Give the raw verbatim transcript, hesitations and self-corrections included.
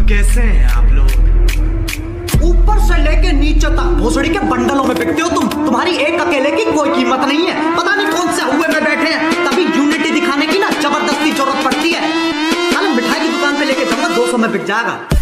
कैसे हैं आप लोग? ऊपर से लेके नीचे तक भोसड़ी के बंडलों में बिकते हो तुम। तुम्हारी एक अकेले की कोई कीमत नहीं है। पता नहीं कौन से हुए में बैठे हैं, तभी यूनिटी दिखाने की ना जबरदस्ती जरूरत पड़ती है। चल मिठाई की दुकान पे लेके चलना, दो सौ में बिक जाएगा।